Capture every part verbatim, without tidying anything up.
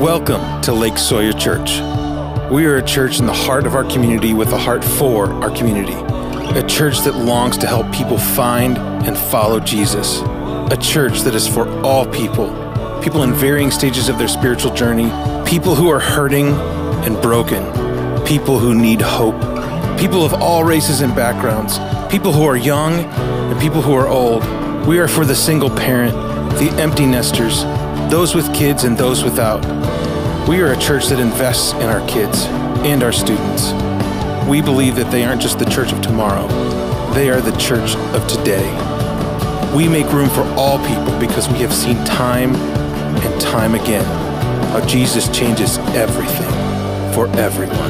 Welcome to Lake Sawyer Church. We are a church in the heart of our community with a heart for our community. A church that longs to help people find and follow Jesus. A church that is for all people. People in varying stages of their spiritual journey. People who are hurting and broken. People who need hope. People of all races and backgrounds. People who are young and people who are old. We are for the single parent, the empty nesters, those with kids and those without. We are a church that invests in our kids and our students. We believe that they aren't just the church of tomorrow, they are the church of today. We make room for all people because we have seen time and time again how Jesus changes everything for everyone.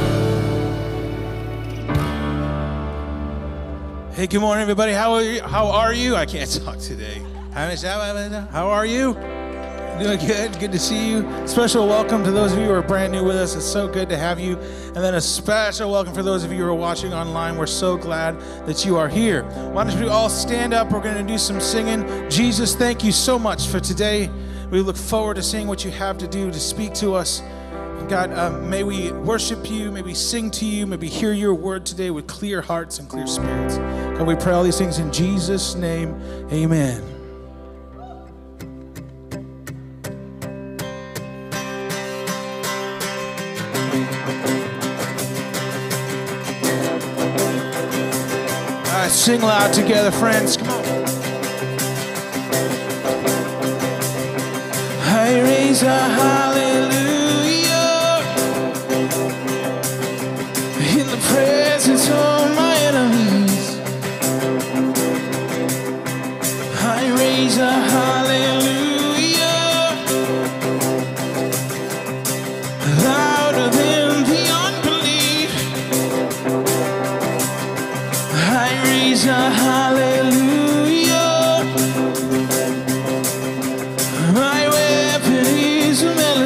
Hey, good morning, everybody. How are you? How are you? I can't talk today. How are you? Doing good. Good to see you. Special welcome to those of you who are brand new with us. It's so good to have you. And then a special welcome for those of you who are watching online. We're so glad that you are here. Why don't you all stand up? We're going to do some singing. Jesus, thank you so much for today. We look forward to seeing what you have to do to speak to us. God, um, may we worship you, may we sing to you, may we hear your word today with clear hearts and clear spirits. God, we pray all these things in Jesus' name. Amen. All right, sing loud together, friends. Come on. I raise a hallelujah in the presence of my enemies. I raise a hallelujah louder than the unbelief. I raise a hallelujah. My weapon is a melody.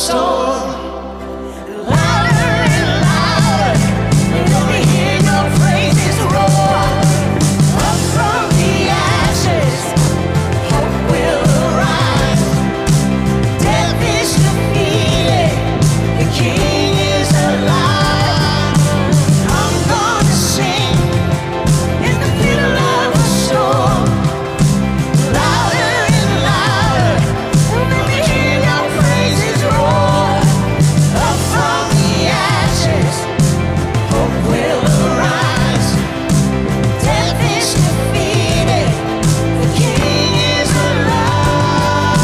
storm. Louder and louder, we're gonna hear your praises roar. Up from the ashes, hope will arise. Death is defeated, the King is alive. I'm gonna sing in the middle of a storm. Louder and louder, let me hear your praises roar. Up from the ashes, hope will arise. Death is defeated, the King is alive.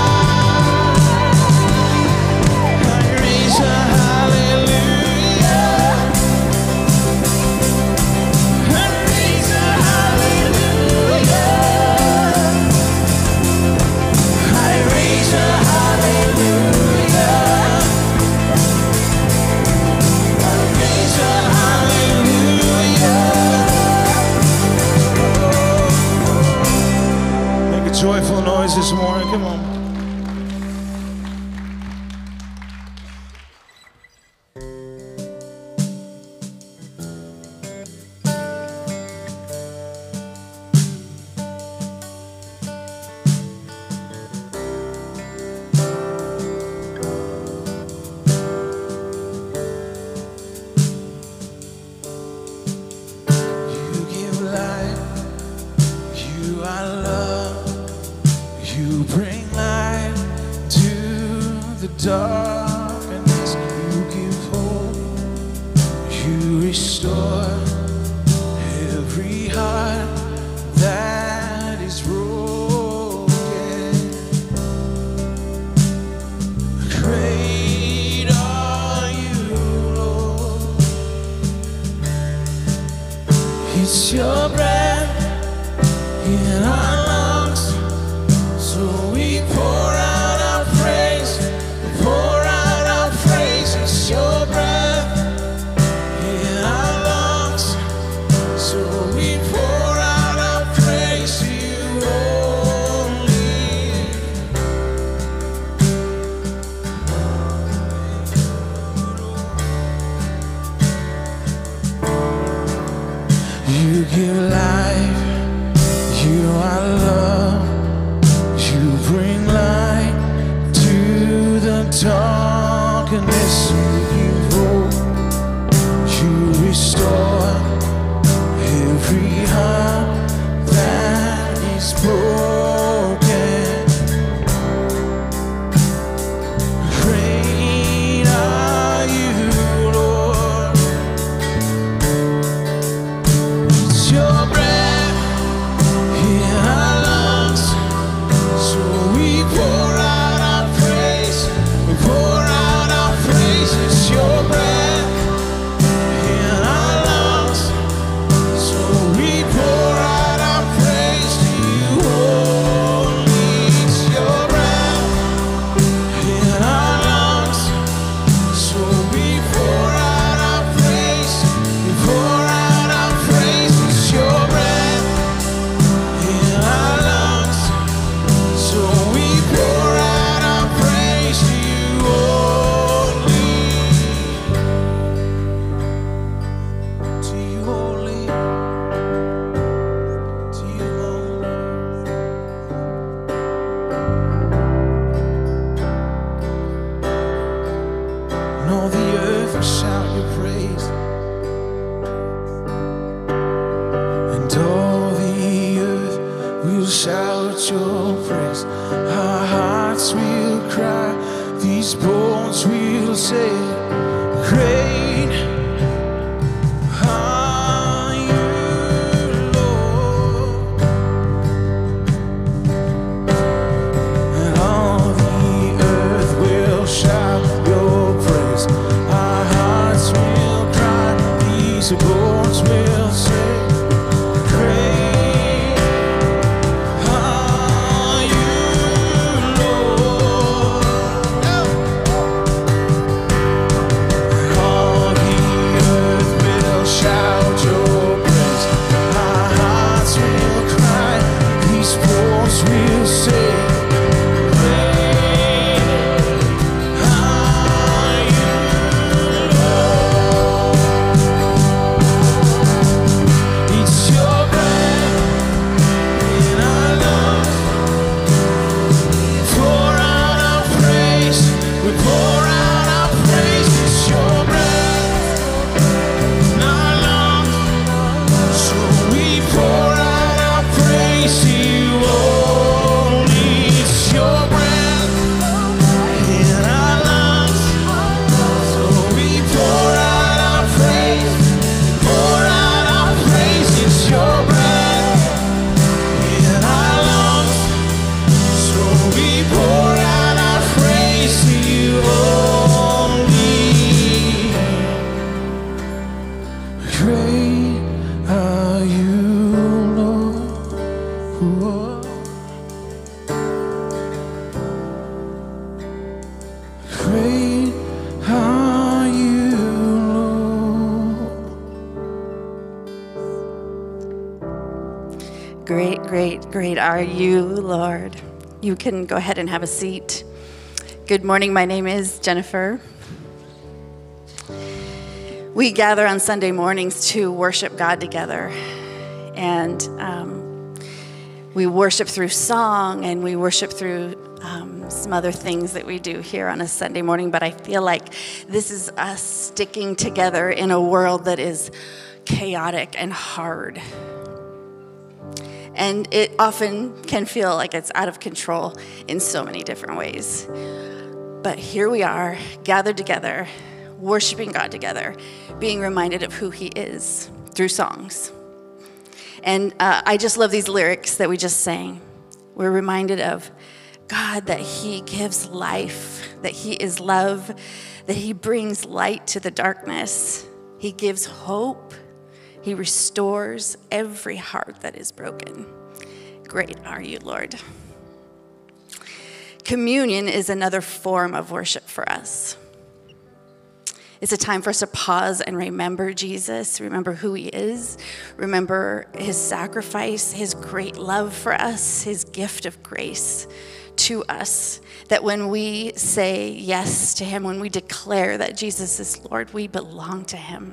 I raise a hallelujah. I raise a hallelujah. I raise a hallelujah. I raise a hallelujah. Make a joyful noise this morning. Come on. You give life, you I love, you bring light to the darkness, you give hope, you restore every heart that is broken. Great are you, Lord. It's your breath in our lungs, so we pour out our praise, we pour out our praise. It's your breath in our lungs, so we pour out our praise to you only. You give life, you are love, you bring light to the darkness, you give hope, you restore every heart that is broken. Great are you, Lord. It's your breath in our lungs, so we pour out our praise, we pour out our praise. It's your breath in our lungs, so we pour out our praise to you only. It's your breath in our lungs, so we pour out our praise, we pour out our praise. It's your breath in our lungs, so we pour out our praise to you only. To you only. To you only. And all the earth will shout your praise, and all the earth will shout your praise. Our hearts will cry, these bones will say, great are you, Lord. And all the earth will shout your praise. Our hearts will cry, these bones will say, great are you, Lord. Great, great are you, Lord. You can go ahead and have a seat. Good morning. My name is Jennifer. We gather on Sunday mornings to worship God together. And um, we worship through song, and we worship through um, some other things that we do here on a Sunday morning. But I feel like this is us sticking together in a world that is chaotic and hard. And it often can feel like it's out of control in so many different ways. But here we are, gathered together, worshiping God together, being reminded of who he is through songs. And uh, I just love these lyrics that we just sang. We're reminded of God, that he gives life, that he is love, that he brings light to the darkness. He gives hope. He restores every heart that is broken. Great are you, Lord. Communion is another form of worship for us. It's a time for us to pause and remember Jesus, remember who he is, remember his sacrifice, his great love for us, his gift of grace to us, that when we say yes to him, when we declare that Jesus is Lord, we belong to him.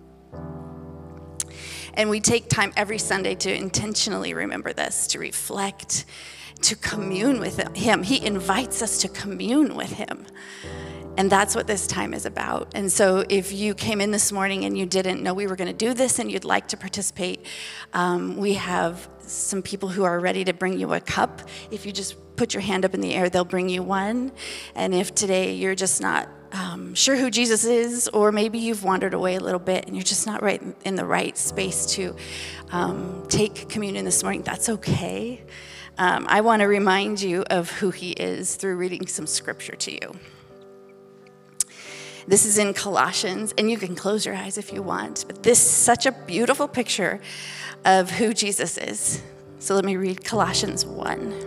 And we take time every Sunday to intentionally remember this, to reflect, to commune with him. He invites us to commune with him. And that's what this time is about. And so if you came in this morning and you didn't know we were going to do this and you'd like to participate, um, we have some people who are ready to bring you a cup. If you just put your hand up in the air, they'll bring you one. And if today you're just not um, sure who Jesus is, or maybe you've wandered away a little bit and you're just not right in the right space to um, take communion this morning, that's okay. Um, I want to remind you of who he is through reading some scripture to you. This is in Colossians, and you can close your eyes if you want, but this is such a beautiful picture of who Jesus is. So let me read Colossians one.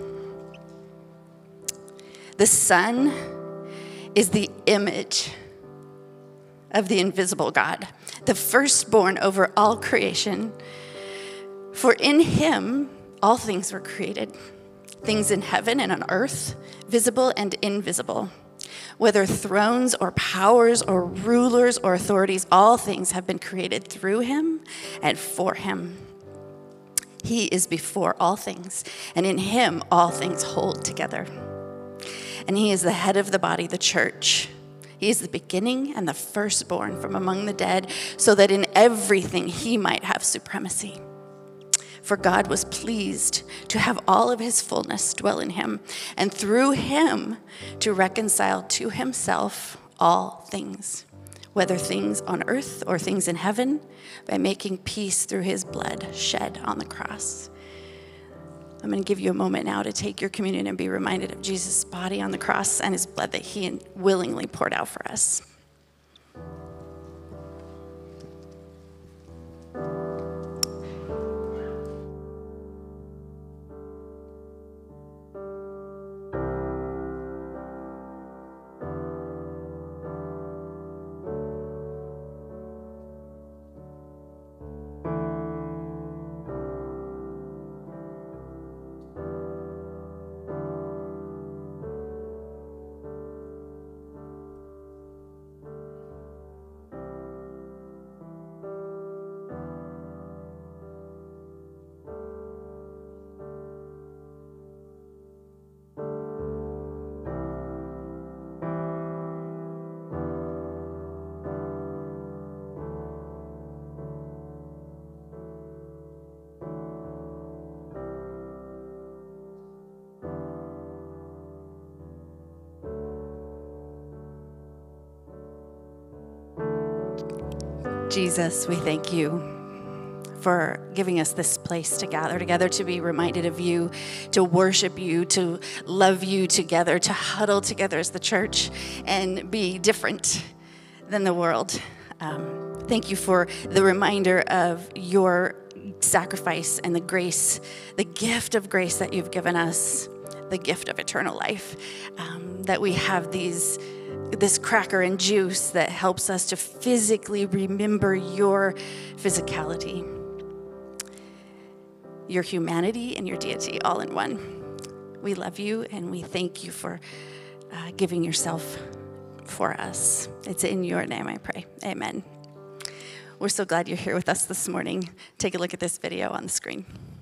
The Son is the image of the invisible God, the firstborn over all creation. For in him all things were created, things in heaven and on earth, visible and invisible. Whether thrones or powers or rulers or authorities, all things have been created through him and for him. He is before all things, and in him all things hold together. And he is the head of the body, the church. He is the beginning and the firstborn from among the dead, so that in everything he might have supremacy. For God was pleased to have all of his fullness dwell in him, and through him to reconcile to himself all things, whether things on earth or things in heaven, by making peace through his blood shed on the cross. I'm going to give you a moment now to take your communion and be reminded of Jesus' body on the cross and his blood that he willingly poured out for us. Jesus, we thank you for giving us this place to gather together, to be reminded of you, to worship you, to love you together, to huddle together as the church and be different than the world. Um, thank you for the reminder of your sacrifice and the grace, the gift of grace that you've given us, the gift of eternal life, um, that we have these this cracker and juice that helps us to physically remember your physicality. your humanity and your deity all in one. We love you, and we thank you for uh, giving yourself for us. It's in your name I pray. Amen. We're so glad you're here with us this morning. Take a look at this video on the screen.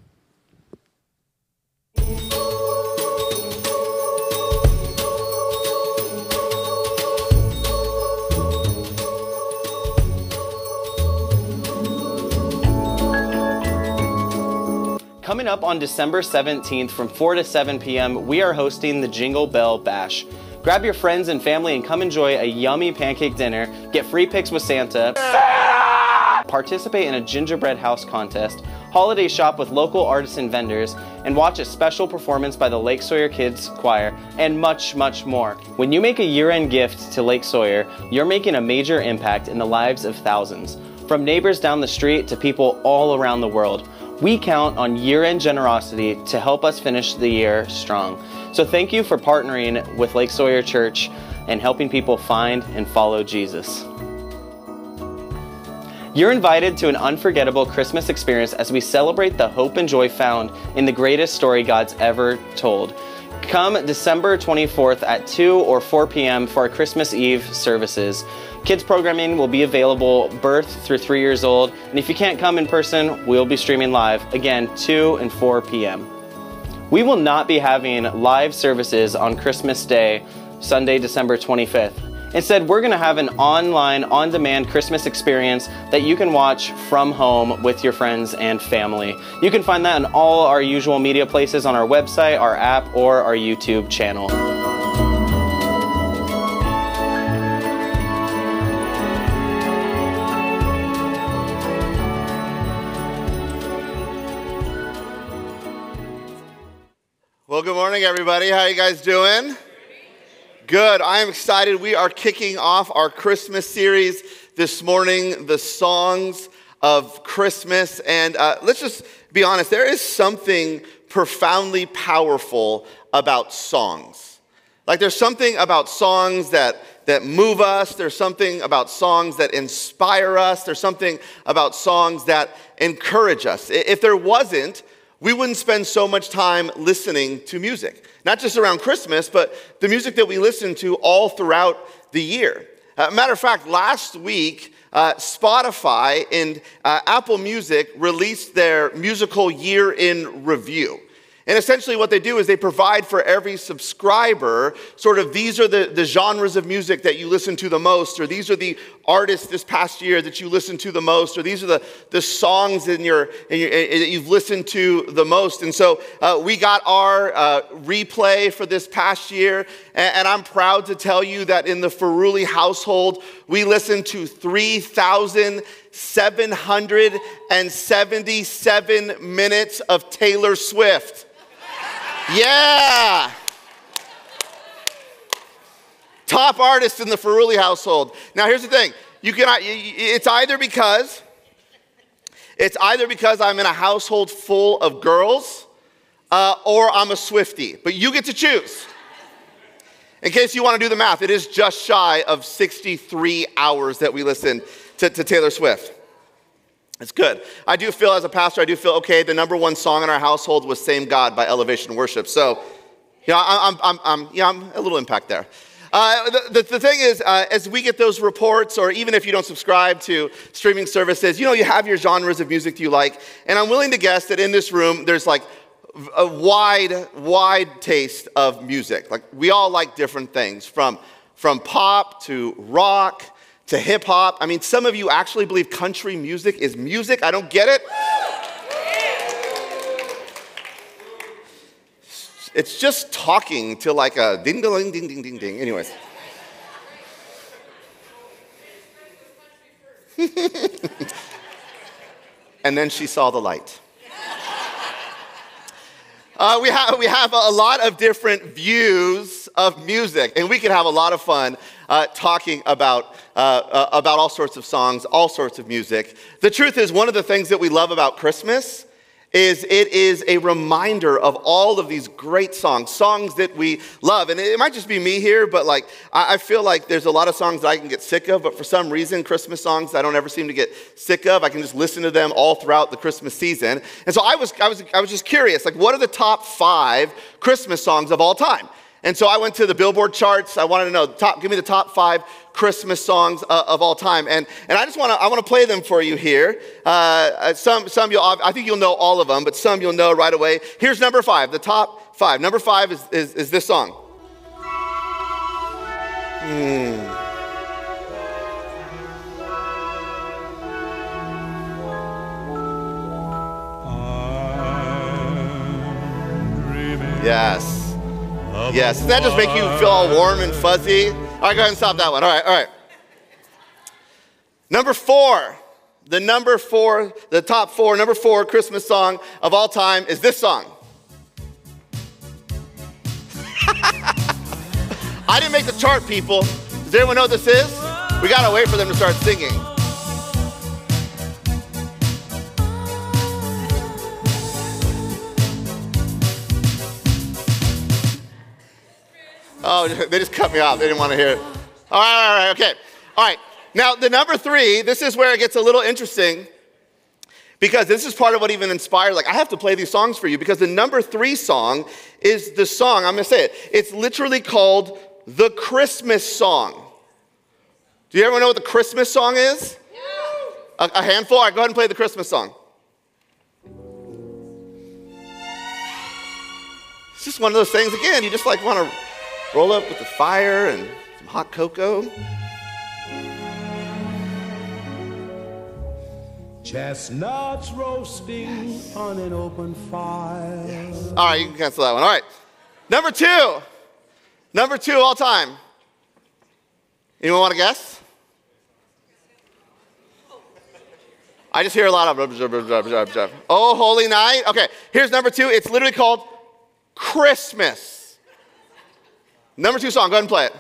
Coming up on December seventeenth from four to seven p m, we are hosting the Jingle Bell Bash. Grab your friends and family and come enjoy a yummy pancake dinner, get free pics with Santa, participate in a gingerbread house contest, holiday shop with local artists and vendors, and watch a special performance by the Lake Sawyer Kids Choir, and much, much more. When you make a year-end gift to Lake Sawyer, you're making a major impact in the lives of thousands. From neighbors down the street to people all around the world. We count on year-end generosity to help us finish the year strong. So thank you for partnering with Lake Sawyer Church and helping people find and follow Jesus. You're invited to an unforgettable Christmas experience as we celebrate the hope and joy found in the greatest story God's ever told. Come December twenty-fourth at two or four p m for our Christmas Eve services. Kids programming will be available birth through three years old, and if you can't come in person, we'll be streaming live, again, two and four p m We will not be having live services on Christmas Day, Sunday, December twenty-fifth. Instead, we're gonna have an online, on-demand Christmas experience that you can watch from home with your friends and family. You can find that on all our usual media places on our website, our app, or our YouTube channel. Well, good morning, everybody. How you guys doing? Good. I am excited. We are kicking off our Christmas series this morning, the songs of Christmas. And uh, let's just be honest, there is something profoundly powerful about songs. Like there's something about songs that, that move us. There's something about songs that inspire us. There's something about songs that encourage us. If there wasn't, we wouldn't spend so much time listening to music. Not just around Christmas, but the music that we listen to all throughout the year. Uh, matter of fact, last week, uh, Spotify and uh, Apple Music released their musical year in review. And essentially what they do is they provide for every subscriber sort of these are the, the genres of music that you listen to the most, or these are the artists this past year that you listened to the most, or these are the, the songs in your, in your, that you've listened to the most. And so uh, we got our uh, replay for this past year, and, and I'm proud to tell you that in the Ferrulli household, we listened to three thousand seven hundred seventy-seven minutes of Taylor Swift. Yeah! Top artist in the Ferrulli household. Now here's the thing. You cannot, it's either because, it's either because I'm in a household full of girls, uh, or I'm a Swiftie. But you get to choose. In case you want to do the math, it is just shy of sixty-three hours that we listened to, to Taylor Swift. It's good. I do feel, as a pastor, I do feel, okay, the number one song in our household was Same God by Elevation Worship. So, you know, I'm, I'm, I'm, yeah, I'm a little impact there. Uh, the, the, the thing is, uh, as we get those reports, or even if you don't subscribe to streaming services, you know, you have your genres of music you like. And I'm willing to guess that in this room, there's like a wide, wide taste of music. Like, we all like different things, from, from pop to rock to hip hop. I mean, some of you actually believe country music is music. I don't get it. It's just talking to like a ding ding ding ding ding ding. Anyways. And then she saw the light. Uh, we have we have a lot of different views of music, and we can have a lot of fun uh, talking about uh, uh, about all sorts of songs, all sorts of music. The truth is, one of the things that we love about Christmas is it is a reminder of all of these great songs, songs that we love. And it might just be me here, but like I, I feel like there's a lot of songs that I can get sick of, but for some reason, Christmas songs I don't ever seem to get sick of. I can just listen to them all throughout the Christmas season. And so I was, I was, I was just curious, like what are the top five Christmas songs of all time? And so I went to the Billboard charts. I wanted to know, top, give me the top five Christmas songs uh, of all time. And, and I just want to I want to play them for you here. Uh, some, some you'll, I think you'll know all of them, but some you'll know right away. Here's number five, the top five. Number five is, is, is this song. Hmm. Yes. Yes, does that just make you feel all warm and fuzzy? All right, go ahead and stop that one. All right, all right. Number four, the number four, the top four, number four Christmas song of all time is this song. I didn't make the chart, people. Does anyone know what this is? We gotta wait for them to start singing. Oh, they just cut me off. They didn't want to hear it. All right, all right, okay. All right. Now, the number three, this is where it gets a little interesting because this is part of what even inspired, like, I have to play these songs for you because the number three song is the song, I'm going to say it, it's literally called the Christmas song. Do you ever know what the Christmas song is? Yeah. A, a handful? All right, go ahead and play the Christmas song. It's just one of those things, again, you just like want to roll up with the fire and some hot cocoa. Chestnuts roasting yes. on an open fire. Yes. All right, you can cancel that one. All right. Number two. Number two all time. Anyone want to guess? I just hear a lot of oh, holy night. Okay, here's number two. It's literally called Christmas. Number two song, go ahead and play it.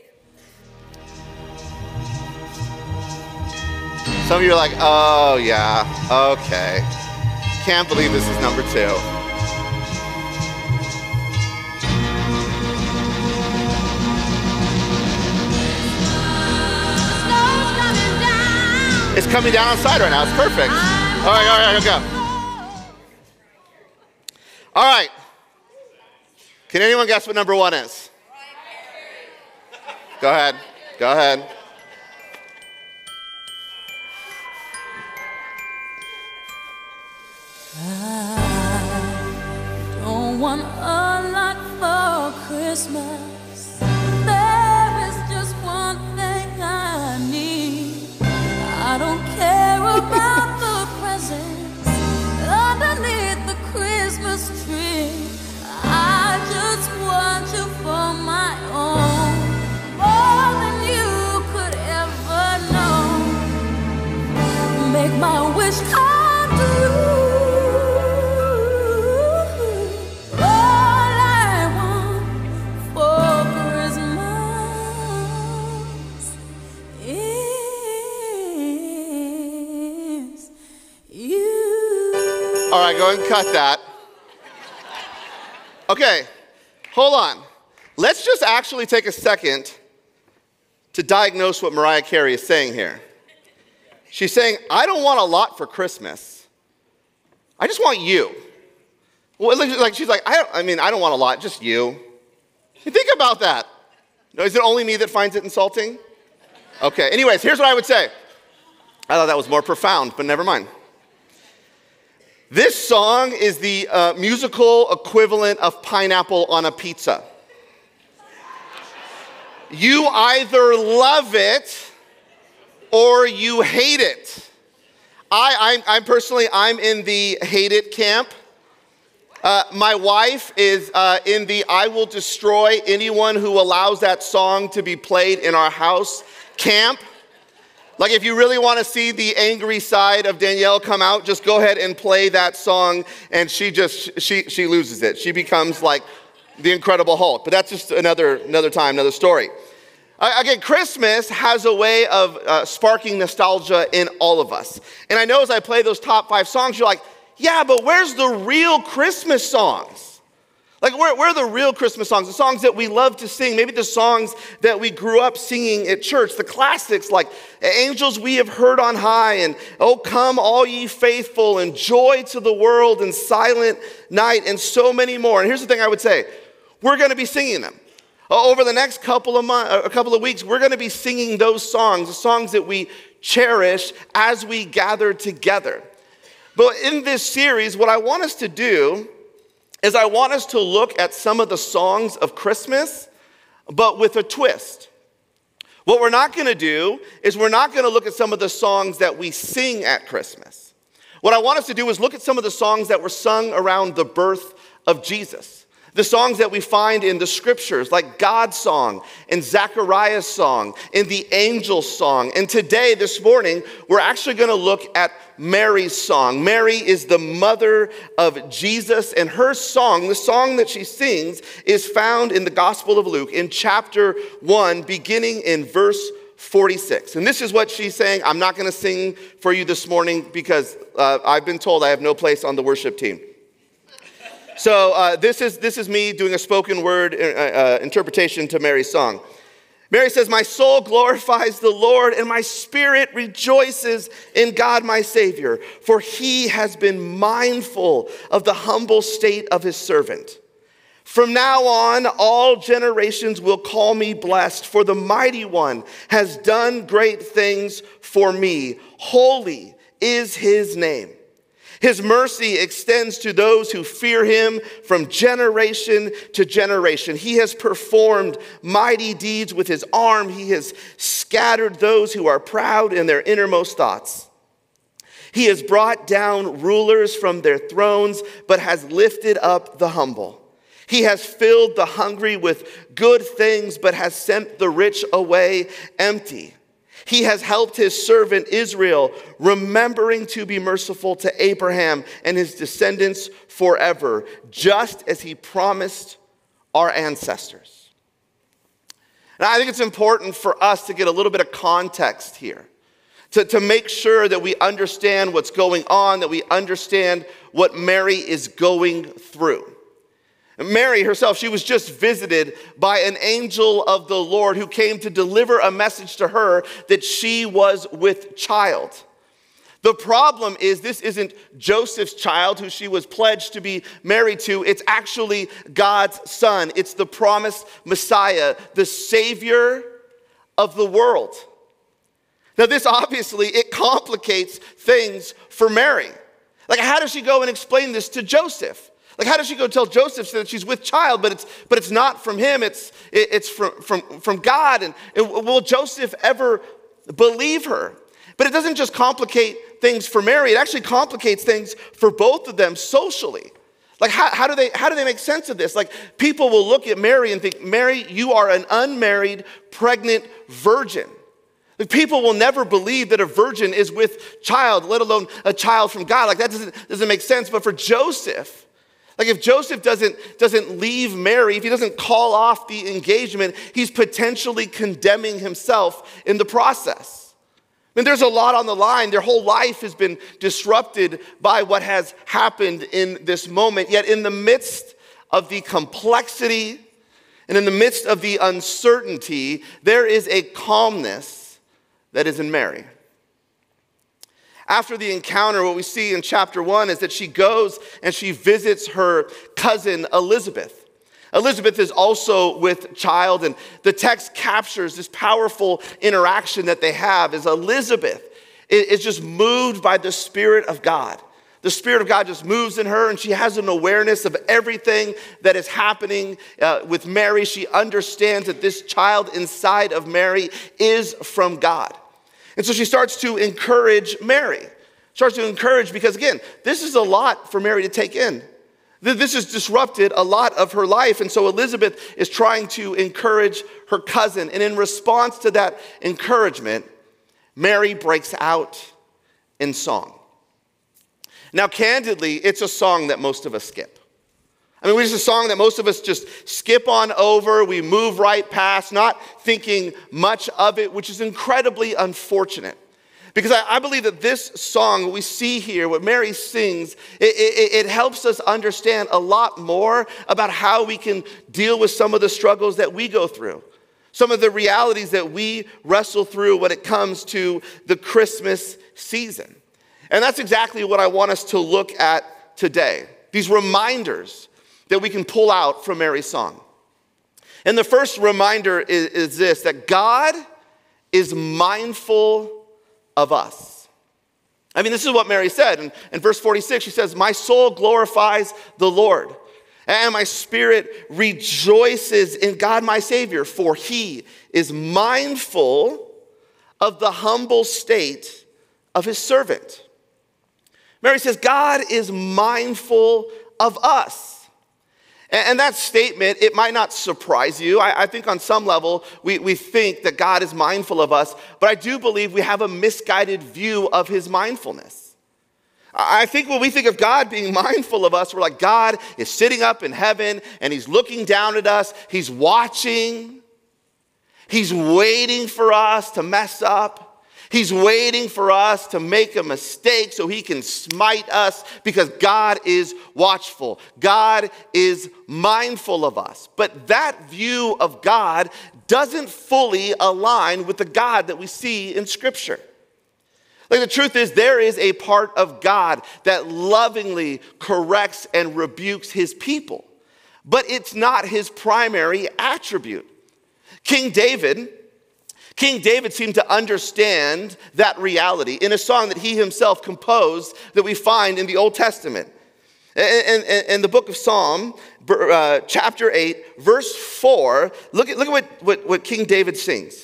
Some of you are like, oh yeah, okay. Can't believe this is number two. It's coming down outside right now, it's perfect. All right, all right, here we go. All right. Can anyone guess what number one is? Go ahead. Go ahead. I don't want a lot for Christmas. There is just one thing I need. I don't care about the presents underneath the Christmas tree. I just want you for my own. More than you could ever know. Make my wish come true. All I want for Christmas is you. All right, go ahead and cut that. Okay, hold on. Let's just actually take a second to diagnose what Mariah Carey is saying here. She's saying, I don't want a lot for Christmas. I just want you. Well, like she's like, I, don't, I mean, I don't want a lot, just you. You think about that. No, is it only me that finds it insulting? Okay, anyways, here's what I would say. I thought that was more profound, but never mind. This song is the uh, musical equivalent of pineapple on a pizza. You either love it or you hate it. I, I'm, I'm personally, I'm in the hate it camp. Uh, my wife is uh, in the I will destroy anyone who allows that song to be played in our house camp. Like if you really want to see the angry side of Danielle come out, just go ahead and play that song and she just, she, she loses it. She becomes like the Incredible Hulk. But that's just another, another time, another story. Uh, again, Christmas has a way of uh, sparking nostalgia in all of us. And I know as I play those top five songs, you're like, yeah, but where's the real Christmas songs? Like, where, where are the real Christmas songs? The songs that we love to sing, maybe the songs that we grew up singing at church, the classics like Angels We Have Heard on High and Oh Come All Ye Faithful and Joy to the World and Silent Night and so many more. And here's the thing I would say, we're going to be singing them. Over the next couple of months, a couple of weeks, we're going to be singing those songs, the songs that we cherish as we gather together. But in this series, what I want us to do is I want us to look at some of the songs of Christmas, but with a twist. What we're not going to do is we're not going to look at some of the songs that we sing at Christmas. What I want us to do is look at some of the songs that were sung around the birth of Jesus. The songs that we find in the scriptures, like God's song and Zechariah's song and the angel's song. And today, this morning, we're actually going to look at Mary's song. Mary is the mother of Jesus, and her song, the song that she sings, is found in the Gospel of Luke in chapter one, beginning in verse forty-six. And this is what she's saying. I'm not going to sing for you this morning because uh, I've been told I have no place on the worship team. So uh, this is this is me doing a spoken word uh, uh, interpretation to Mary's song. Mary says, "My soul glorifies the Lord, and my spirit rejoices in God my Savior, for he has been mindful of the humble state of his servant. From now on, all generations will call me blessed, for the Mighty One has done great things for me. Holy is his name. His mercy extends to those who fear him from generation to generation. He has performed mighty deeds with his arm. He has scattered those who are proud in their innermost thoughts. He has brought down rulers from their thrones, but has lifted up the humble. He has filled the hungry with good things, but has sent the rich away empty. He has helped his servant Israel, remembering to be merciful to Abraham and his descendants forever, just as he promised our ancestors." And I think it's important for us to get a little bit of context here, to, to make sure that we understand what's going on, that we understand what Mary is going through. Mary herself, she was just visited by an angel of the Lord who came to deliver a message to her that she was with child. The problem is this isn't Joseph's child who she was pledged to be married to. It's actually God's son. It's the promised Messiah, the Savior of the world. Now this obviously, it complicates things for Mary. Like, how does she go and explain this to Joseph? Like, how does she go tell Joseph that she's with child, but it's but it's not from him, it's it's from, from, from God? And, and will Joseph ever believe her? But it doesn't just complicate things for Mary, it actually complicates things for both of them socially. Like, how, how do they how do they make sense of this? Like, people will look at Mary and think, Mary, you are an unmarried, pregnant virgin. Like, people will never believe that a virgin is with child, let alone a child from God. Like, that doesn't, doesn't make sense. But for Joseph, like if Joseph doesn't, doesn't leave Mary, if he doesn't call off the engagement, he's potentially condemning himself in the process. I mean, there's a lot on the line. Their whole life has been disrupted by what has happened in this moment. Yet in the midst of the complexity and in the midst of the uncertainty, there is a calmness that is in Mary. After the encounter, what we see in chapter one is that she goes and she visits her cousin Elizabeth. Elizabeth is also with child, and the text captures this powerful interaction that they have as Elizabeth is just moved by the Spirit of God. The Spirit of God just moves in her, and she has an awareness of everything that is happening uh, with Mary. She understands that this child inside of Mary is from God. And so she starts to encourage Mary. Starts to encourage because, again, this is a lot for Mary to take in. This has disrupted a lot of her life. And so Elizabeth is trying to encourage her cousin. And in response to that encouragement, Mary breaks out in song. Now, candidly, it's a song that most of us skip. I mean, it's a song that most of us just skip on over. We move right past, not thinking much of it, which is incredibly unfortunate. Because I, I believe that this song, what we see here, what Mary sings, it, it, it helps us understand a lot more about how we can deal with some of the struggles that we go through. Some of the realities that we wrestle through when it comes to the Christmas season. And that's exactly what I want us to look at today. These reminders that we can pull out from Mary's song. And the first reminder is, is this, that God is mindful of us. I mean, this is what Mary said. In, in verse forty-six, she says, my soul glorifies the Lord, and my spirit rejoices in God my Savior, for he is mindful of the humble state of his servant. Mary says, God is mindful of us. And that statement, it might not surprise you. I, I think on some level, we, we think that God is mindful of us, but I do believe we have a misguided view of his mindfulness. I think when we think of God being mindful of us, we're like, God is sitting up in heaven and he's looking down at us. He's watching. He's waiting for us to mess up. He's waiting for us to make a mistake so he can smite us, because God is watchful. God is mindful of us. But that view of God doesn't fully align with the God that we see in Scripture. Like, the truth is, there is a part of God that lovingly corrects and rebukes his people, but it's not his primary attribute. King David King David seemed to understand that reality in a song that he himself composed that we find in the Old Testament. In, in, in the book of Psalm, uh, chapter eight, verse four, look at, look at what, what, what King David sings.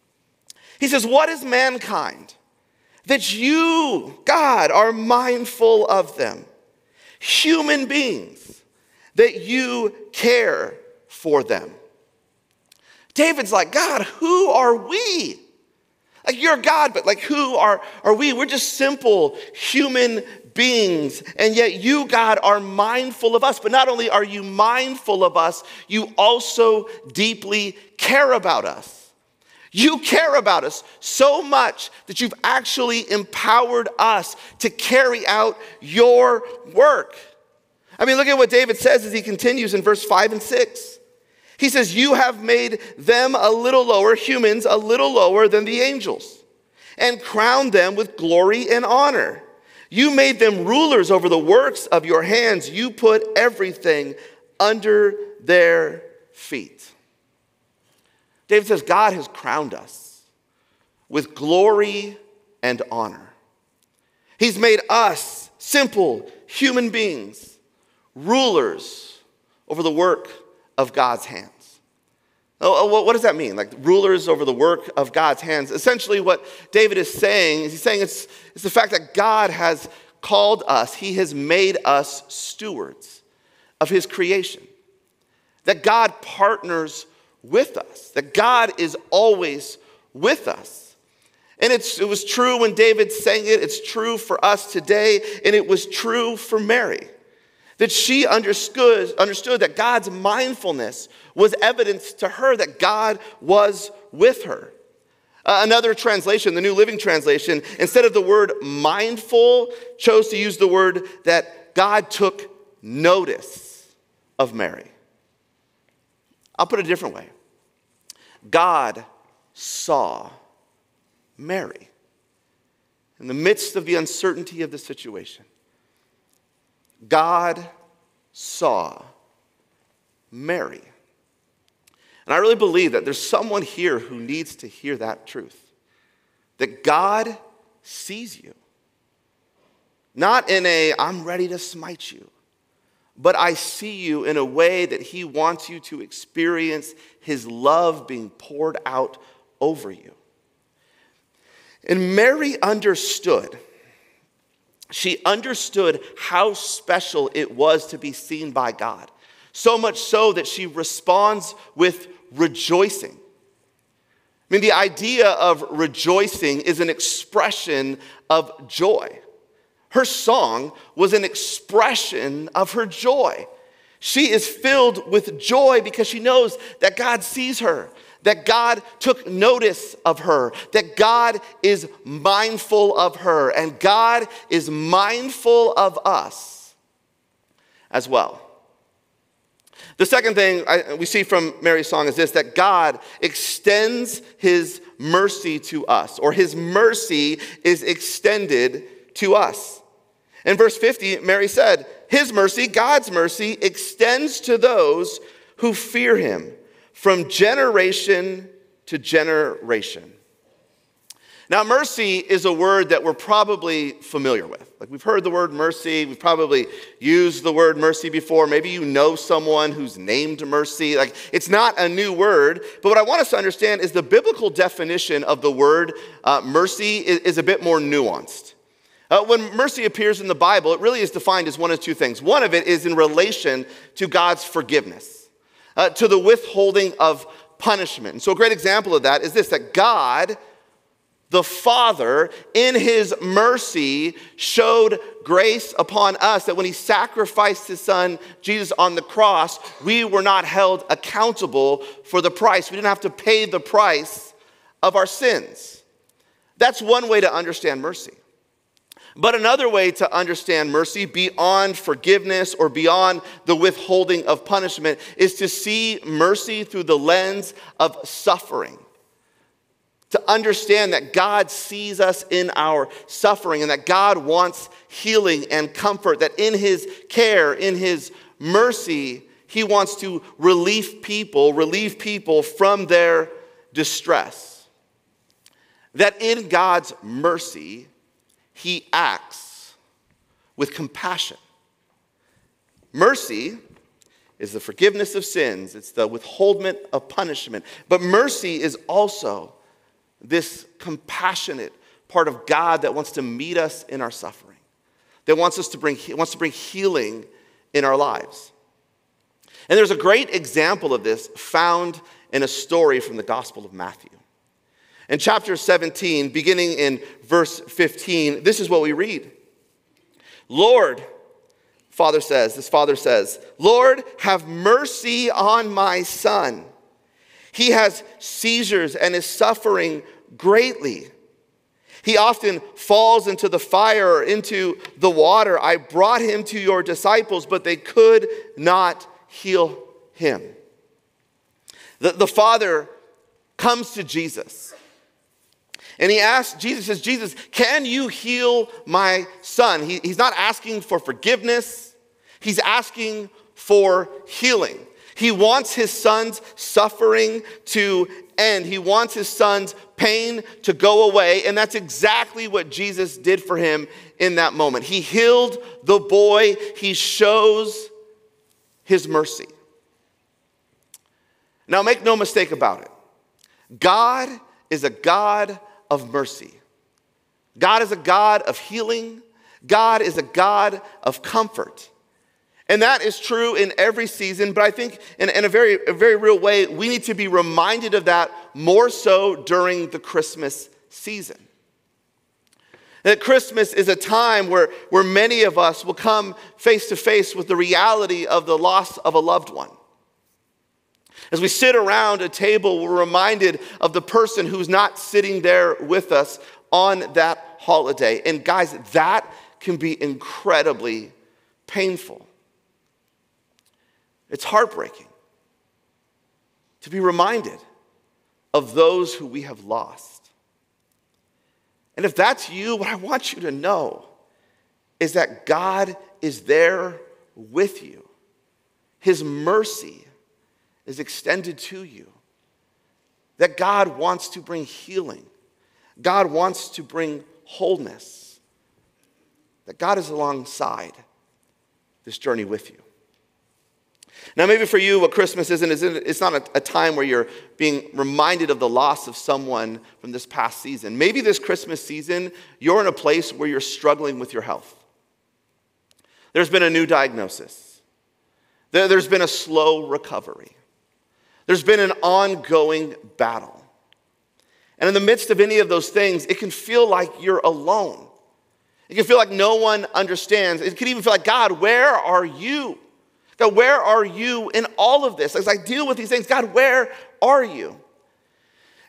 He says, what is mankind that you, God, are mindful of them? Human beings, that you care for them. David's like, God, who are we? Like, you're God, but like, who are, are we? We're just simple human beings. And yet you, God, are mindful of us. But not only are you mindful of us, you also deeply care about us. You care about us so much that you've actually empowered us to carry out your work. I mean, look at what David says as he continues in verse five and six. He says, you have made them a little lower, humans a little lower than the angels, and crowned them with glory and honor. You made them rulers over the works of your hands. You put everything under their feet. David says, God has crowned us with glory and honor. He's made us simple human beings, rulers over the work of God's hands. Oh, what does that mean? Like, rulers over the work of God's hands. Essentially what David is saying is he's saying it's, it's the fact that God has called us, he has made us stewards of his creation. That God partners with us. That God is always with us. And it's, it was true when David sang it. It's true for us today. And it was true for Mary. That she understood, understood that God's mindfulness was evidence to her that God was with her. Uh, another translation, the New Living Translation, instead of the word mindful, chose to use the word that God took notice of Mary. I'll put it a different way. God saw Mary in the midst of the uncertainty of the situation. God saw Mary. And I really believe that there's someone here who needs to hear that truth. That God sees you. Not in a, I'm ready to smite you. But I see you in a way that he wants you to experience his love being poured out over you. And Mary understood. She understood how special it was to be seen by God. So much so that she responds with rejoicing. I mean, the idea of rejoicing is an expression of joy. Her song was an expression of her joy. She is filled with joy because she knows that God sees her, that God took notice of her, that God is mindful of her, and God is mindful of us as well. The second thing I, we see from Mary's song is this, that God extends his mercy to us, or his mercy is extended to us. In verse fifty, Mary said, his mercy, God's mercy, extends to those who fear him from generation to generation. Now, mercy is a word that we're probably familiar with. Like, we've heard the word mercy. We've probably used the word mercy before. Maybe you know someone who's named mercy. Like, it's not a new word. But what I want us to understand is the biblical definition of the word uh, mercy is, is a bit more nuanced. Uh, when mercy appears in the Bible, it really is defined as one of two things. One of it is in relation to God's forgiveness, uh, to the withholding of punishment. And so a great example of that is this, that God, the Father, in his mercy, showed grace upon us, that when he sacrificed his son, Jesus, on the cross, we were not held accountable for the price. We didn't have to pay the price of our sins. That's one way to understand mercy. But another way to understand mercy beyond forgiveness or beyond the withholding of punishment is to see mercy through the lens of suffering. To understand that God sees us in our suffering and that God wants healing and comfort, that in his care, in his mercy, he wants to relieve people, relieve people from their distress. That in God's mercy, he acts with compassion. Mercy is the forgiveness of sins. It's the withholdment of punishment. But mercy is also this compassionate part of God that wants to meet us in our suffering, that wants us to bring wants to bring healing in our lives. And there's a great example of this found in a story from the Gospel of Matthew. In chapter seventeen, beginning in verse fifteen, this is what we read. Lord, Father says, this father says, Lord, have mercy on my son. He has seizures and is suffering greatly. He often falls into the fire or into the water. I brought him to your disciples, but they could not heal him. The, the father comes to Jesus. And he asks, Jesus says, Jesus, can you heal my son? He, he's not asking for forgiveness. He's asking for healing. He wants his son's suffering to end. He wants his son's pain to go away. And that's exactly what Jesus did for him in that moment. He healed the boy. He shows his mercy. Now, make no mistake about it. God is a God of mercy. God is a God of healing. God is a God of comfort. And that is true in every season, but I think in, in a very, a very real way, we need to be reminded of that more so during the Christmas season. That Christmas is a time where, where many of us will come face to face with the reality of the loss of a loved one. As we sit around a table, we're reminded of the person who's not sitting there with us on that holiday. And guys, that can be incredibly painful. It's heartbreaking to be reminded of those who we have lost. And if that's you, what I want you to know is that God is there with you. His mercy is extended to you. That God wants to bring healing. God wants to bring wholeness. That God is alongside this journey with you. Now, maybe for you, what Christmas isn't, is it's not a, a time where you're being reminded of the loss of someone from this past season. Maybe this Christmas season, you're in a place where you're struggling with your health. There's been a new diagnosis. There, there's been a slow recovery. There's been an ongoing battle. And in the midst of any of those things, it can feel like you're alone. It can feel like no one understands. It can even feel like, God, where are you? God, where are you in all of this? As I deal with these things, God, where are you?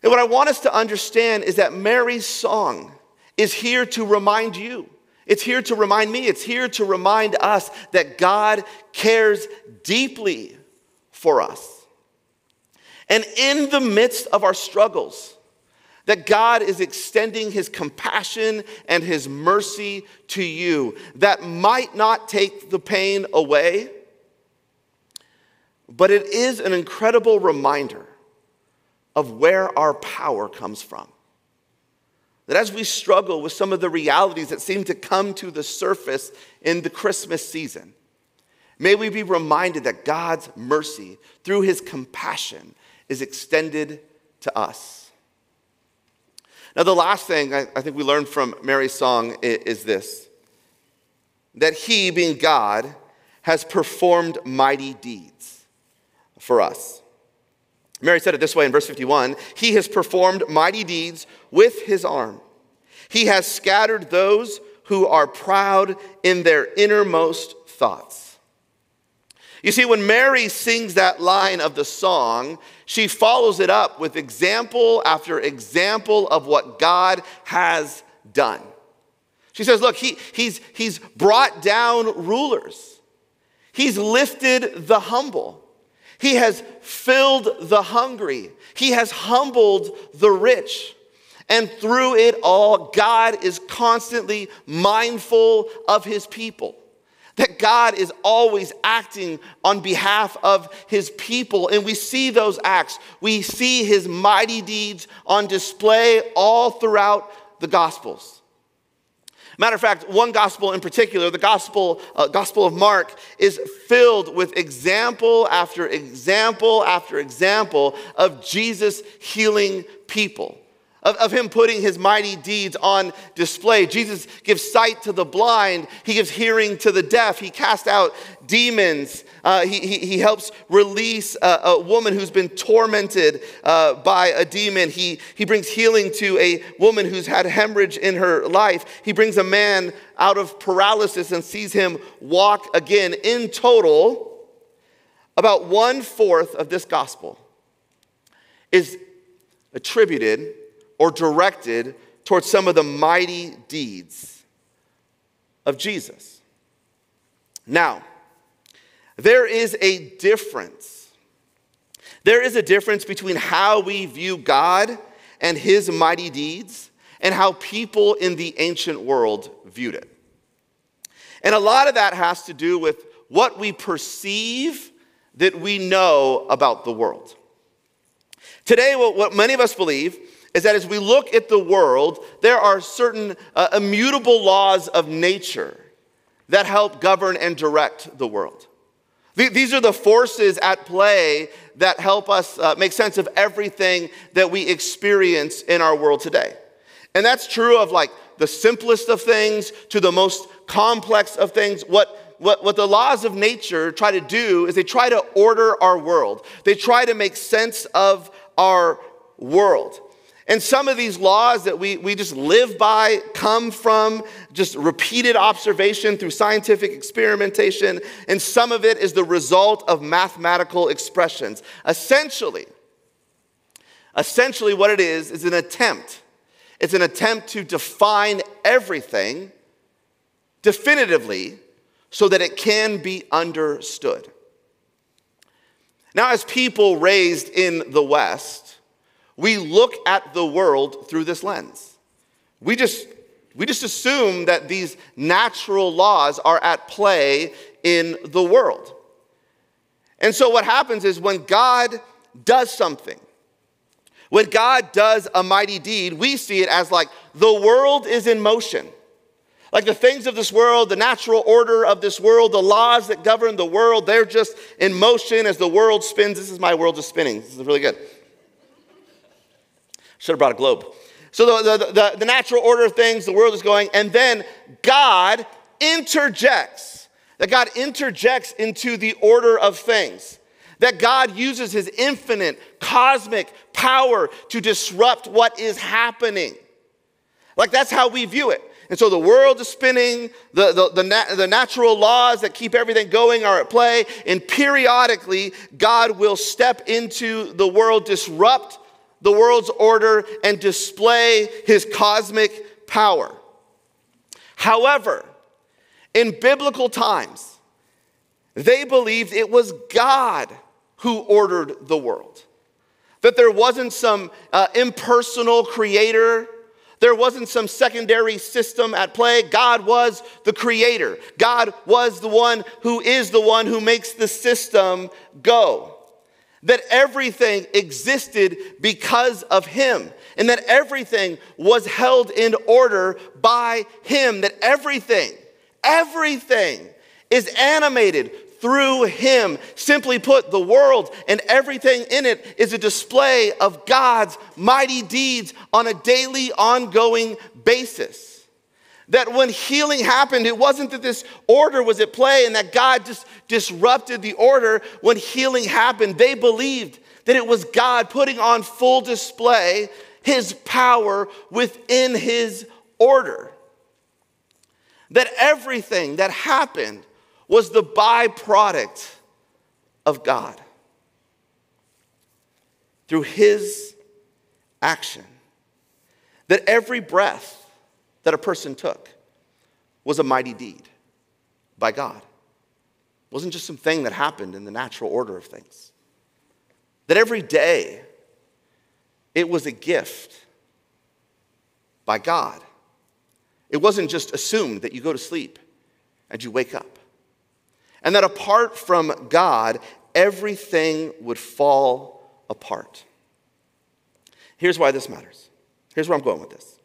And what I want us to understand is that Mary's song is here to remind you. It's here to remind me. It's here to remind us that God cares deeply for us. And in the midst of our struggles, that God is extending his compassion and his mercy to you that might not take the pain away, but it is an incredible reminder of where our power comes from. That as we struggle with some of the realities that seem to come to the surface in the Christmas season, may we be reminded that God's mercy, through his compassion, is extended to us. Now, the last thing I, I think we learned from Mary's song is, is this, that he, being God, has performed mighty deeds for us. Mary said it this way in verse fifty-one, he has performed mighty deeds with his arm. He has scattered those who are proud in their innermost thoughts. You see, when Mary sings that line of the song, she follows it up with example after example of what God has done. She says, look, he, he's, he's brought down rulers. He's lifted the humble. He has filled the hungry. He has humbled the rich. And through it all, God is constantly mindful of his people. That God is always acting on behalf of his people. And we see those acts. We see his mighty deeds on display all throughout the Gospels. Matter of fact, one gospel in particular, the gospel, uh, Gospel of Mark, is filled with example after example after example of Jesus healing people. Of, of him putting his mighty deeds on display. Jesus gives sight to the blind. He gives hearing to the deaf. He casts out demons. Uh, he, he, he helps release a, a woman who's been tormented uh, by a demon. He, he brings healing to a woman who's had hemorrhage in her life. He brings a man out of paralysis and sees him walk again. In total, about one-fourth of this gospel is attributed or directed towards some of the mighty deeds of Jesus. Now, there is a difference. There is a difference between how we view God and his mighty deeds and how people in the ancient world viewed it. And a lot of that has to do with what we perceive that we know about the world. Today, what many of us believe is that as we look at the world, there are certain uh, immutable laws of nature that help govern and direct the world. Th- these are the forces at play that help us uh, make sense of everything that we experience in our world today. And that's true of like the simplest of things to the most complex of things. What What, what the laws of nature try to do is they try to order our world. They try to make sense of our world. And some of these laws that we, we just live by come from just repeated observation through scientific experimentation. And some of it is the result of mathematical expressions. Essentially, essentially what it is is an attempt. It's an attempt to define everything definitively so that it can be understood. Now, as people raised in the West, we look at the world through this lens. We just, we just assume that these natural laws are at play in the world. And so what happens is when God does something, when God does a mighty deed, we see it as like the world is in motion. Like the things of this world, the natural order of this world, the laws that govern the world, they're just in motion as the world spins. This is my world just spinning. This is really good. Should have brought a globe. So the, the, the, the natural order of things, the world is going, and then God interjects. That God interjects into the order of things. That God uses his infinite, cosmic power to disrupt what is happening. Like that's how we view it. And so the world is spinning, the, the, the, nat- the natural laws that keep everything going are at play, and periodically God will step into the world, disrupt the world's order and display his cosmic power. However, in biblical times, they believed it was God who ordered the world. That there wasn't some uh, impersonal creator. There wasn't some secondary system at play. God was the creator. God was the one who is the one who makes the system go. That everything existed because of him. And that everything was held in order by him. That everything, everything is animated through him. Simply put, the world and everything in it is a display of God's mighty deeds on a daily, ongoing basis. That when healing happened, it wasn't that this order was at play and that God just disrupted the order. When healing happened, they believed that it was God putting on full display his power within his order. That everything that happened was the byproduct of God through his action. That every breath that a person took was a mighty deed by God. It wasn't just some thing that happened in the natural order of things. That every day it was a gift by God. It wasn't just assumed that you go to sleep and you wake up. And that apart from God, everything would fall apart. Here's why this matters. Here's where I'm going with this.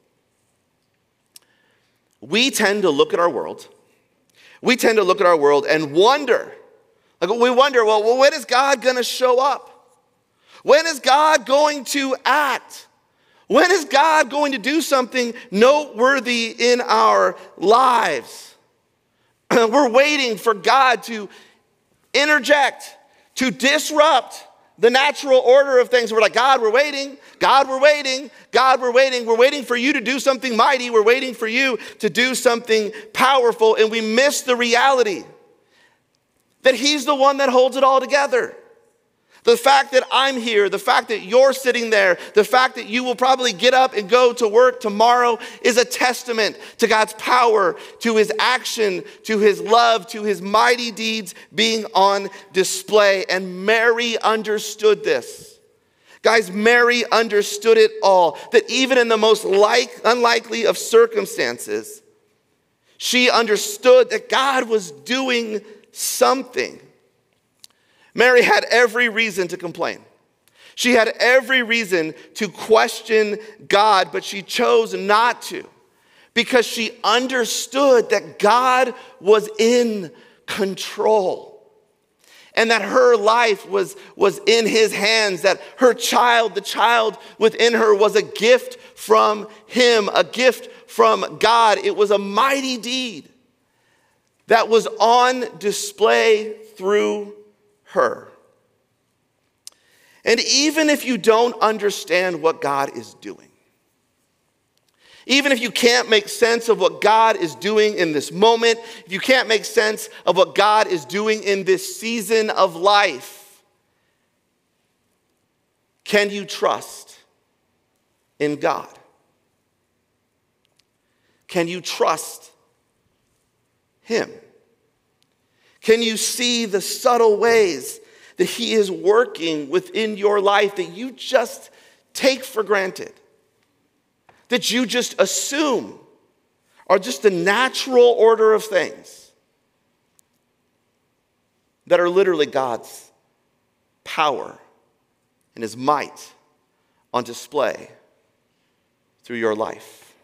We tend to look at our world. We tend to look at our world and wonder. Like we wonder, well, when is God going to show up? When is God going to act? When is God going to do something noteworthy in our lives? We're waiting for God to interject, to disrupt the natural order of things. We're like, God, we're waiting. God, we're waiting. God, we're waiting. We're waiting for you to do something mighty. We're waiting for you to do something powerful. And we miss the reality that he's the one that holds it all together. The fact that I'm here, the fact that you're sitting there, the fact that you will probably get up and go to work tomorrow is a testament to God's power, to his action, to his love, to his mighty deeds being on display. And Mary understood this. Guys, Mary understood it all. That even in the most like, unlikely of circumstances, she understood that God was doing something. Mary had every reason to complain. She had every reason to question God, but she chose not to because she understood that God was in control and that her life was, was in his hands, that her child, the child within her, was a gift from him, a gift from God. It was a mighty deed that was on display through her. And even if you don't understand what God is doing, even if you can't make sense of what God is doing in this moment, if you can't make sense of what God is doing in this season of life, can you trust in God? Can you trust him? Can you see the subtle ways that he is working within your life that you just take for granted, that you just assume are just the natural order of things that are literally God's power and his might on display through your life?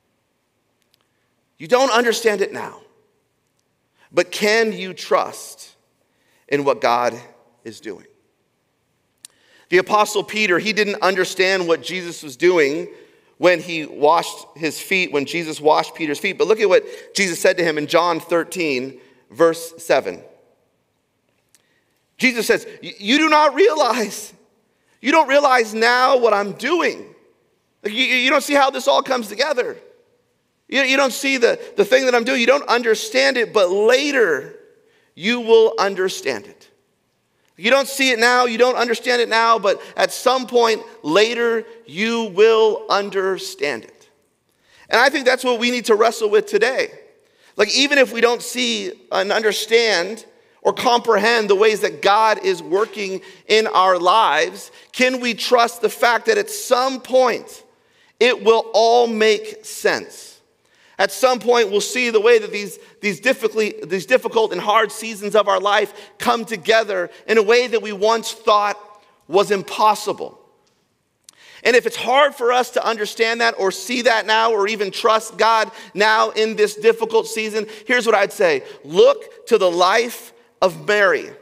You don't understand it now. But can you trust in what God is doing? The Apostle Peter, he didn't understand what Jesus was doing when he washed his feet, when Jesus washed Peter's feet. But look at what Jesus said to him in John thirteen, verse seven. Jesus says, you do not realize, you don't realize now what I'm doing. You, you don't see how this all comes together. You, you don't see the, the thing that I'm doing. You don't understand it, but later you will understand it. You don't see it now, you don't understand it now, but at some point later, you will understand it. And I think that's what we need to wrestle with today. Like, even if we don't see and understand or comprehend the ways that God is working in our lives, can we trust the fact that at some point it will all make sense? At some point, we'll see the way that these, these, difficult, these difficult and hard seasons of our life come together in a way that we once thought was impossible. And if it's hard for us to understand that or see that now or even trust God now in this difficult season, here's what I'd say. Look to the life of Mary.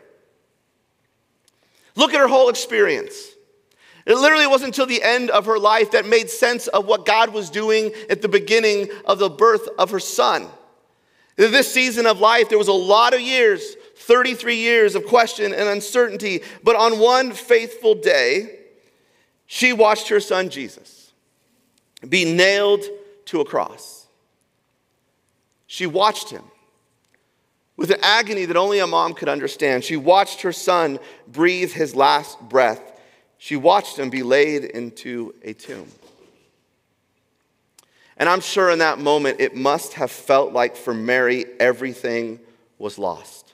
Look at her whole experience. It literally wasn't until the end of her life that made sense of what God was doing at the beginning of the birth of her son. In this season of life, there was a lot of years, thirty-three years of question and uncertainty. But on one faithful day, she watched her son Jesus be nailed to a cross. She watched him with an agony that only a mom could understand. She watched her son breathe his last breath. She watched him be laid into a tomb. And I'm sure in that moment, it must have felt like for Mary, everything was lost.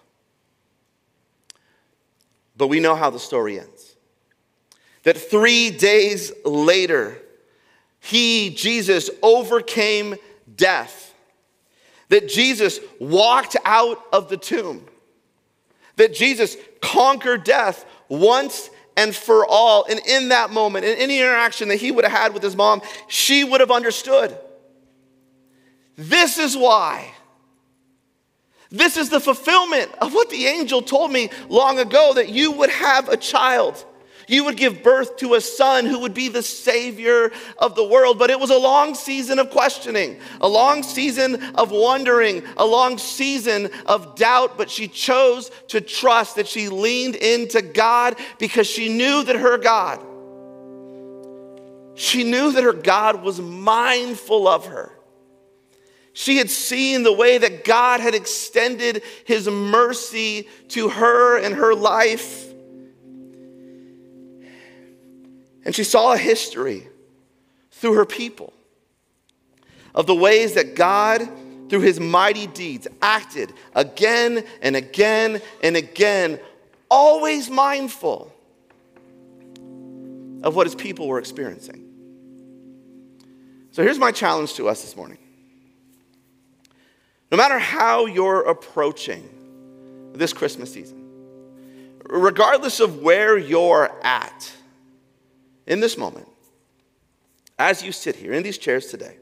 But we know how the story ends. That three days later, he, Jesus, overcame death. That Jesus walked out of the tomb. That Jesus conquered death once and for all. And in that moment, in any interaction that he would have had with his mom, she would have understood. This is why. This is the fulfillment of what the angel told me long ago, that you would have a child. You would give birth to a son who would be the savior of the world. But it was a long season of questioning, a long season of wondering, a long season of doubt. But she chose to trust, that she leaned into God because she knew that her God, she knew that her God was mindful of her. She had seen the way that God had extended his mercy to her and her life. And she saw a history through her people of the ways that God, through his mighty deeds, acted again and again and again, always mindful of what his people were experiencing. So here's my challenge to us this morning. No matter how you're approaching this Christmas season, regardless of where you're at, in this moment, as you sit here in these chairs today,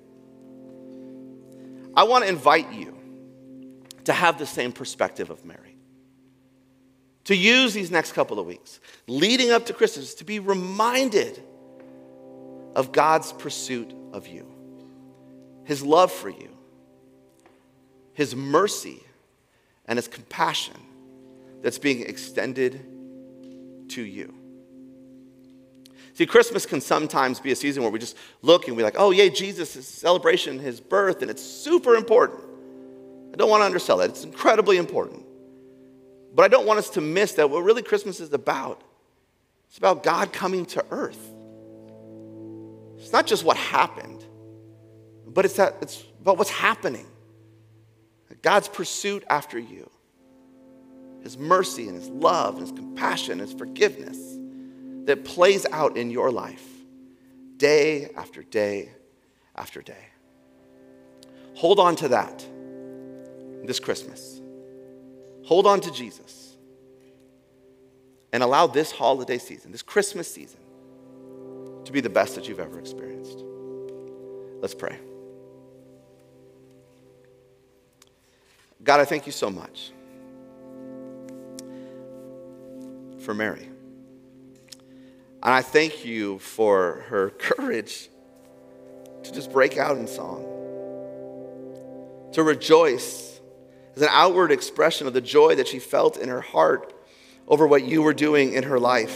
I want to invite you to have the same perspective of Mary. To use these next couple of weeks, leading up to Christmas, to be reminded of God's pursuit of you, his love for you, his mercy, and his compassion that's being extended to you. See, Christmas can sometimes be a season where we just look and we're like, oh, yay, Jesus' celebration, his birth, and it's super important. I don't want to undersell that. It's incredibly important. But I don't want us to miss that what really Christmas is about. It's about God coming to earth. It's not just what happened, but it's, that, it's about what's happening. God's pursuit after you. His mercy and his love and his compassion and his forgiveness that plays out in your life day after day after day. Hold on to that this Christmas. Hold on to Jesus. And allow this holiday season, this Christmas season, to be the best that you've ever experienced. Let's pray. God, I thank you so much for Mary. And I thank you for her courage to just break out in song, to rejoice as an outward expression of the joy that she felt in her heart over what you were doing in her life.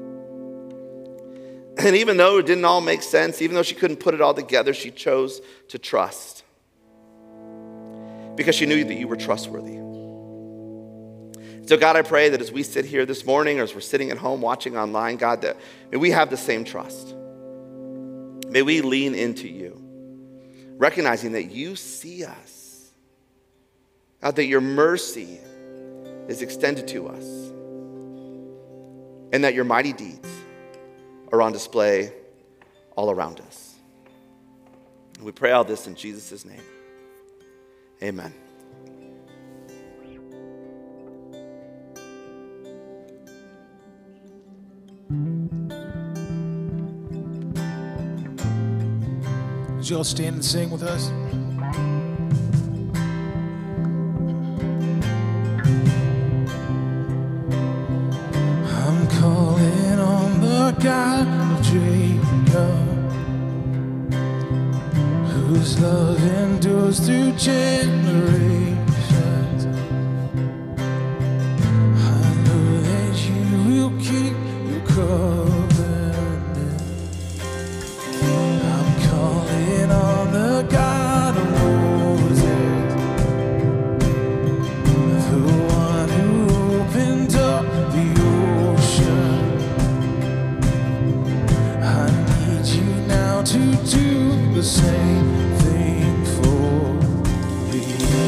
And even though it didn't all make sense, even though she couldn't put it all together, she chose to trust because she knew that you were trustworthy. So God, I pray that as we sit here this morning or as we're sitting at home watching online, God, that may we have the same trust. May we lean into you, recognizing that you see us. God, that your mercy is extended to us, and that your mighty deeds are on display all around us. We pray all this in Jesus' name. Amen. Would you all stand and sing with us? I'm calling on the God of Jacob, whose love endures through generations. I know that you will keep your covenant. I'm calling on the God of Moses, the one who opened up the ocean. I need you now to do the same thing for me.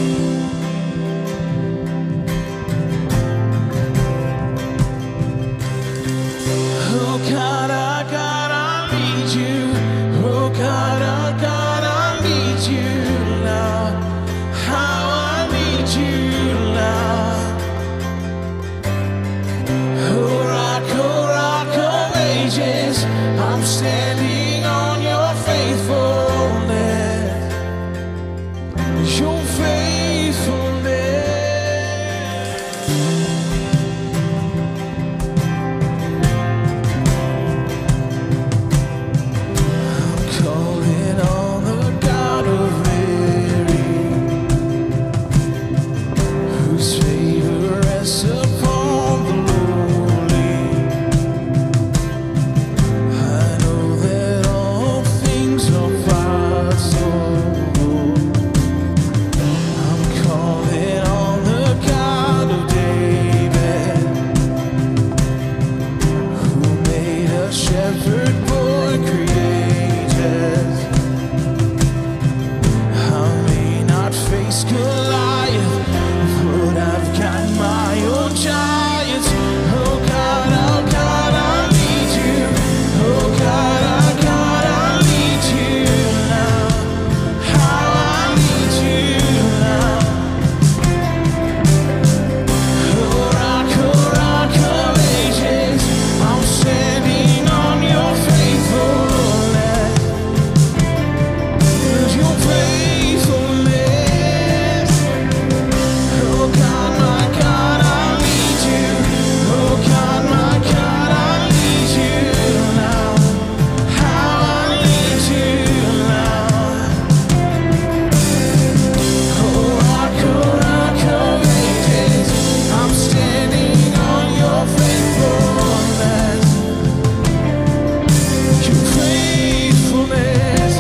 Oh God, oh God, I need you. Oh God, oh God, I need you now. How I need you now. Oh rock, oh rock of ages, I'm standing on your faithfulness. Your faithfulness. I'm calling on the God of Mary, whose favor rests upon the lowly. I know that all things are possible. I'm calling on the God of David, who made a shepherd boy courageous. I may not face Goliath, but I've got my own giants. Oh God, oh God, I need you. Oh God, oh God, I need you now. How I need you now. Oh rock, oh rock of ages, I'm standing on your faithfulness. Your faithfulness. Oh God, my God, I need you. Oh God, my God, I need you now. How I need you now. Oh rock, oh rock of ages, I'm standing on your faithfulness. Your faithfulness.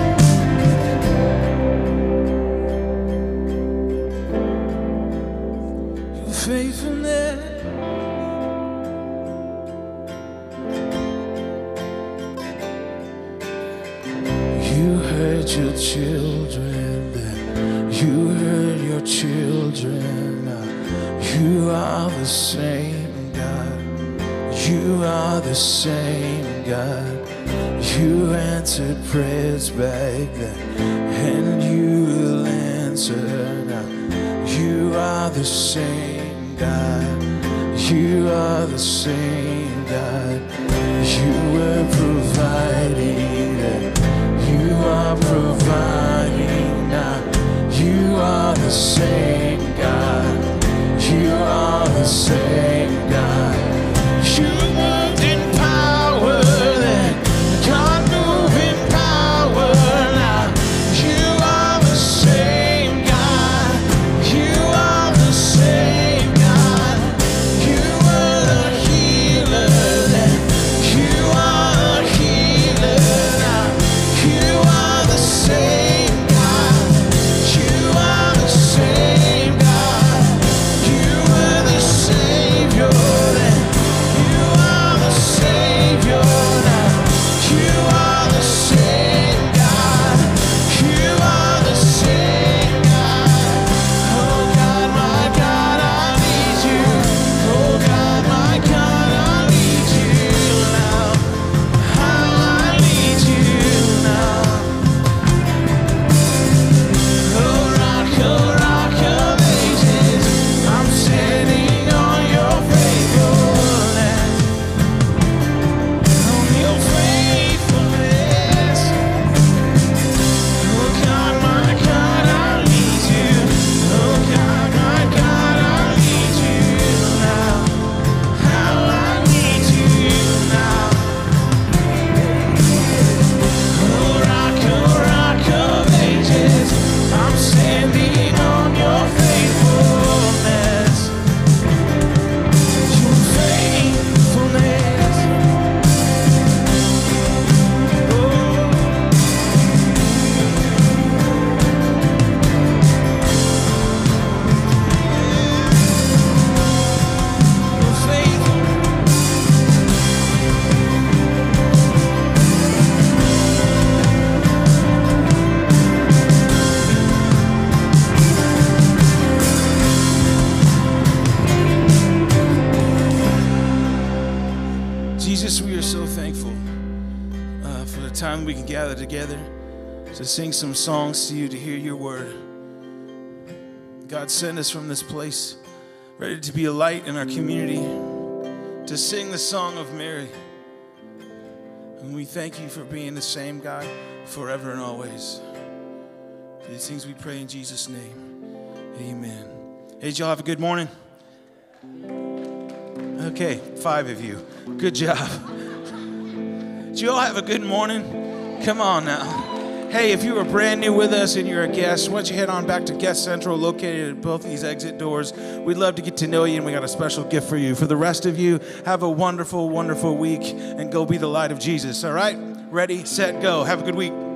Your faithfulness. You heard your children, then you heard your children. Now you are the same God. You are the same God. You answered prayers back then, and you will answer now. You are the same God. You are the same God. You were providing then. You are providing now. You are the same God. You are the same God. You moved in power then. God move in power now. You are the same God. You are the same God. You were the healer then. You are the healer now. You are the same we can gather together to sing some songs to you, to hear your word. God, send us from this place ready to be a light in our community, to sing the song of Mary. And we thank you for being the same God forever and always. For these things we pray in Jesus' name. Amen. Hey, did y'all have a good morning? Okay, five of you. Good job. Did you all have a good morning? Come on now. Hey, if you are brand new with us and you're a guest, why don't you head on back to Guest Central, located at both these exit doors. We'd love to get to know you, and we got a special gift for you. For the rest of you, have a wonderful, wonderful week, and go be the light of Jesus, all right? Ready, set, go. Have a good week.